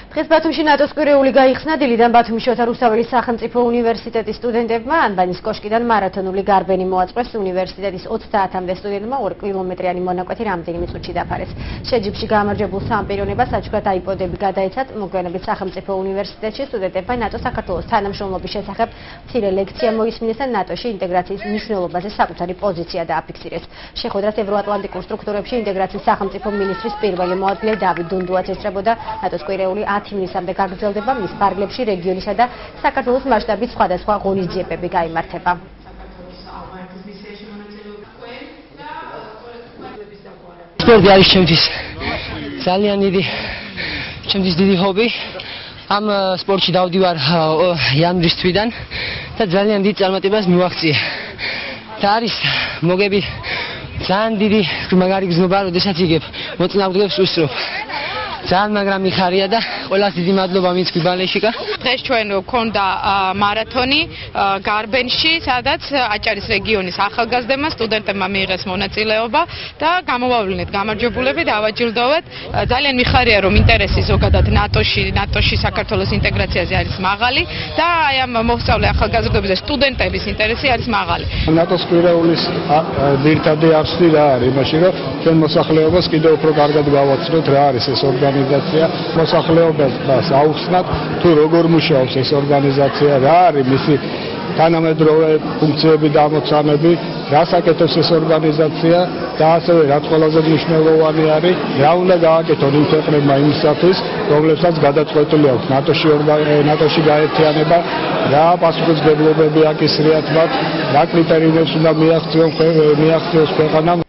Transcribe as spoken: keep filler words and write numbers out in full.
დღეს ბათუმში ნატოს კვირეული გაიხსნა დილიდან ბათუმის შოთა რუსთაველის სახელმწიფო უნივერსიტეტის სტუდენტებმა ანბანის კოშკიდან მარათონული გარბენი მოაწყვეს. უნივერსიტეტის ოცდაათამდე სტუდენტმა ორი კილომეტრიანი მონაკვეთი რამდენიმე წუთში დაფარეს. შეჯიბრში გამარჯვებულ სამპირონებას საჩუქრად აიპოდები გადაეცათ. მოგვიანებით სახელმწიფო უნივერსიტეტში სტუდენტებმა ნატოს საქართველოს თანამშრომლობის შესახებ მცირე ლექცია მოისმინეს და ნატოში ინტეგრაციის მნიშვნელობაზე საკუთარი პოზიცია დააფიქსირეს. შეხვედრას ევროატლანტიკურ სტრუქტურებში ინტეგრაციის სახელმწიფო მინისტრის პირველი მოადგილე დავით დუნდუაც ესწრებოდა. ნატოს კვირეული ათი ივნისამდე გაგრძელდება, მის ფარგლებში რეგიონისა და საქართველოს მასშტაბით სხვადასხვა ღონისძიებები გაიმართება. სპორტი არის ჩემთვის ძალიან დიდი ჩემთვის დიდი ჰობი. ამ სპორტში დავდივარ იანვრის თვიდან და ძალიან დიდ წარმატებას მივაღწია. და არის მოგები ძალიან დიდი მაგარი გზნობა, როდესაც იგებ მოწინააღმდეგეს უსწრობ. ძალიან მაგრამ მიხარია და ყველას დიდი მადლობა მიცქვი ბალეშიკა. დღეს ჩვენ გვქონდა მარათონი გარბენში, სადაც აჭარის რეგიონის ახალგაზრდებმა სტუდენტებმა მიიღეს მონაწილეობა და გამოვავლინეთ გამარჯვებულები, დავაჯილდოვეთ. ძალიან მიხარია, რომ ინტერესი ზოგადად ნატოში, ნატოში საქართველოს ინტეგრაციაზე არის მაღალი და აი ამ მოსწავლე ახალგაზრდების და სტუდენტების ინტერესი არის მაღალი. ნატოს კვირეულის ძირითადი არსი რა არის იმაში, რომ ჩვენ მოსახლეობას კიდევ უფრო კარგად გავაცნოთ რა არის ეს ორგანიზაცია, მოსახლეობას აუხსნათ თუ როგორ მუშაობს ეს ორგანიზაცია, რა არის მისი თანამედროვე ფუნქციები და ამოცანები, რას აკეთებს ეს ორგანიზაცია და ასევე რაც ყველაზე მნიშვნელოვანი არის, რა უნდა გააკეთონ იმ ქვეყნებმა იმისათვის, რომლებსაც გადაწყვეტილი აქვს ნატოში ნატოში გაერთიანება, რა პასუხისმგებლობები აკისრიათ მათ, რა კრიტერიუმებს უნდა მიაღწიოს ქვეყანამ.